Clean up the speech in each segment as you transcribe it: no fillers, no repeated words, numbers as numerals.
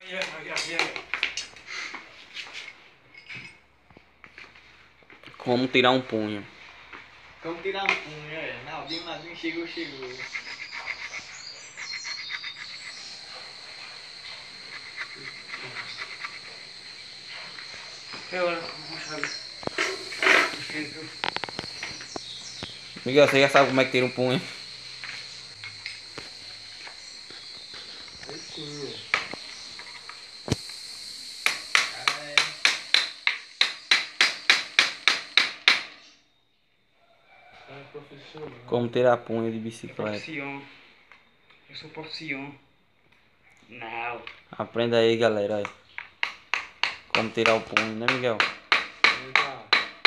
Como tirar um punho. Como tirar um punho, é? Naldinho chegou. Miguel, você já sabe como é que tira um punho? Aí sim, é profissional. Como tirar punho de bicicleta. Eu sou profissional. Não. Aprenda aí, galera. Aí. Como tirar o punho, né, Miguel? Legal.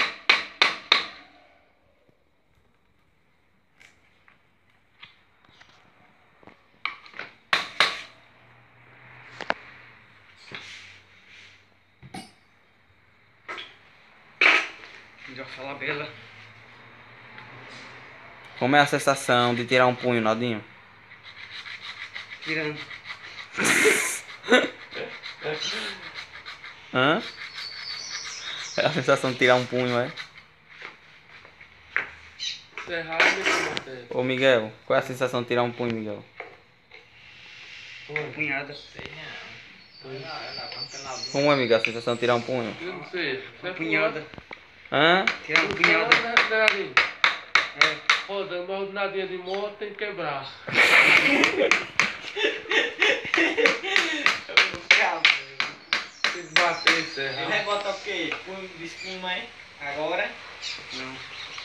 Já fala bela. Como é a sensação de tirar um punho, Naldinho? Tirando. Hã? É a sensação de tirar um punho, é? Ô Miguel, qual é a sensação de tirar um punho, Miguel? Punhada. Como é, Miguel, a sensação de tirar um punho? Eu não sei. Punhada. Hã? Tirar uma punhada. É. Roda, mas nadinha de moto tem que quebrar. Tem que bater isso aí. Ele vai botar o quê? Punho de espuma aí? Agora? Não.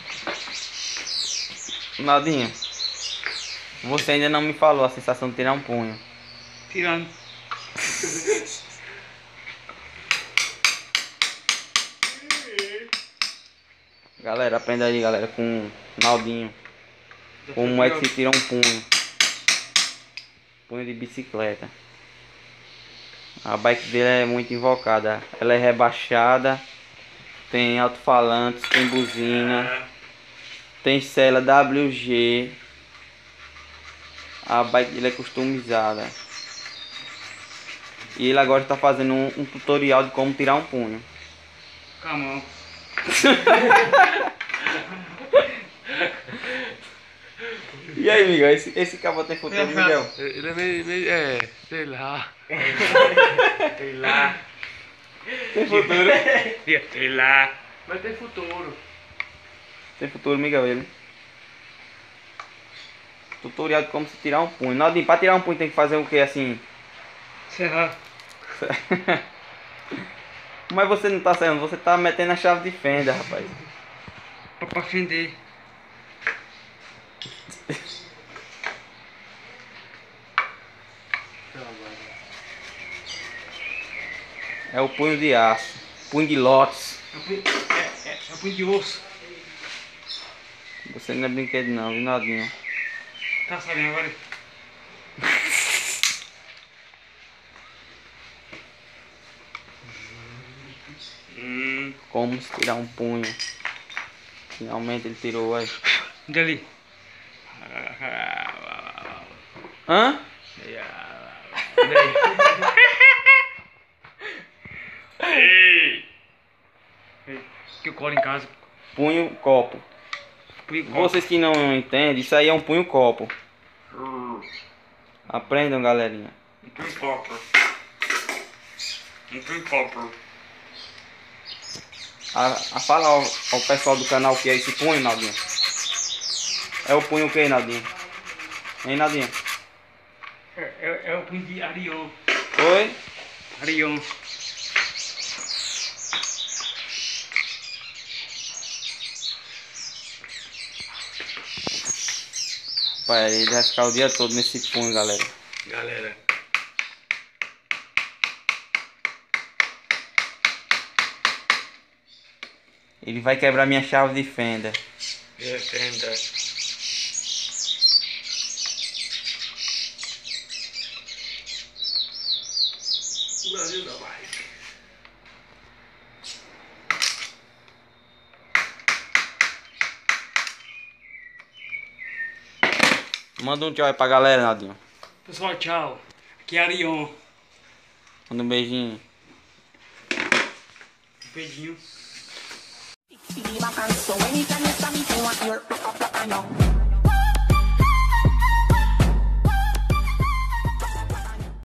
Naldinho, você ainda não me falou a sensação de tirar um punho. Tirando. Galera, aprenda aí, galera, com o Naldinho. Como é que se tira um punho. Punho de bicicleta. A bike dele é muito invocada. Ela é rebaixada. Tem alto-falantes, tem buzina. Tem cela WG. A bike dele é customizada. E ele agora está fazendo um tutorial de como tirar um punho. Calma. E aí, Miguel, esse cabo tem futuro, Miguel? Ele é meio, sei lá. Sei lá. Tem futuro? Sei lá. Mas tem futuro. Tem futuro, Miguel, ele. Tutorial de como se tirar um punho. Naldinho, pra tirar um punho tem que fazer o que assim? Serrar. Mas você não tá saindo, você tá metendo a chave de fenda, rapaz. Pra fender. É o punho de aço. Punho de lótus. É punho de osso. Você não é brinquedo não, viu, Naldinho? Tá sabendo agora? Como se tirar um punho. Finalmente ele tirou, aí. Dali. Hã? Que eu colo em casa. Punho copo. Punho copo. Vocês que não entendem, isso aí é um punho copo. Aprendam, galerinha. Um punho copo. Um punho copo. Fala ao pessoal do canal que é esse punho, Naldinho. É o punho o que, Naldinho? Hein, Naldinho? É o punho de Arion. Oi? Arion. Pai, ele vai ficar o dia todo nesse punho, galera. Galera. Ele vai quebrar minha chave de fenda. Fenda. O navio da bike. Manda um tchau aí pra galera, Naldinho. Pessoal, tchau. Aqui é Arion. Manda um beijinho. Pedinho. So anytime you saw me, you want your pick up, I know.